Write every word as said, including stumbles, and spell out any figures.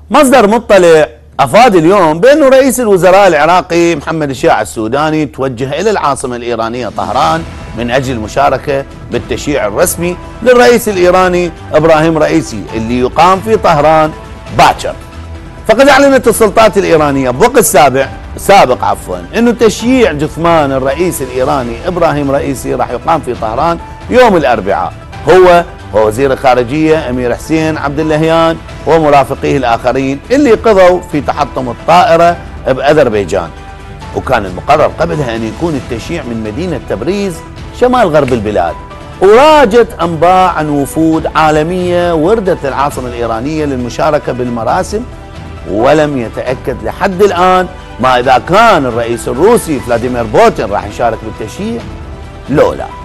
مصدر مطلع أفاد اليوم بأن رئيس الوزراء العراقي محمد الشياع السوداني توجه إلى العاصمة الإيرانية طهران من أجل المشاركة بالتشييع الرسمي للرئيس الإيراني إبراهيم رئيسي اللي يقام في طهران باكر. فقد أعلنت السلطات الإيرانية بوقت سابق سابق عفوا أنه تشييع جثمان الرئيس الإيراني إبراهيم رئيسي راح يقام في طهران يوم الأربعاء، هو ووزير الخارجية أمير حسين عبد اللهيان ومرافقيه الآخرين اللي قضوا في تحطم الطائرة بأذربيجان. وكان المقرر قبلها أن يكون التشييع من مدينة تبريز شمال غرب البلاد. وراجت أنباء عن وفود عالمية وردت للعاصمة الإيرانية للمشاركة بالمراسم، ولم يتأكد لحد الآن ما إذا كان الرئيس الروسي فلاديمير بوتين راح يشارك بالتشييع لو لا.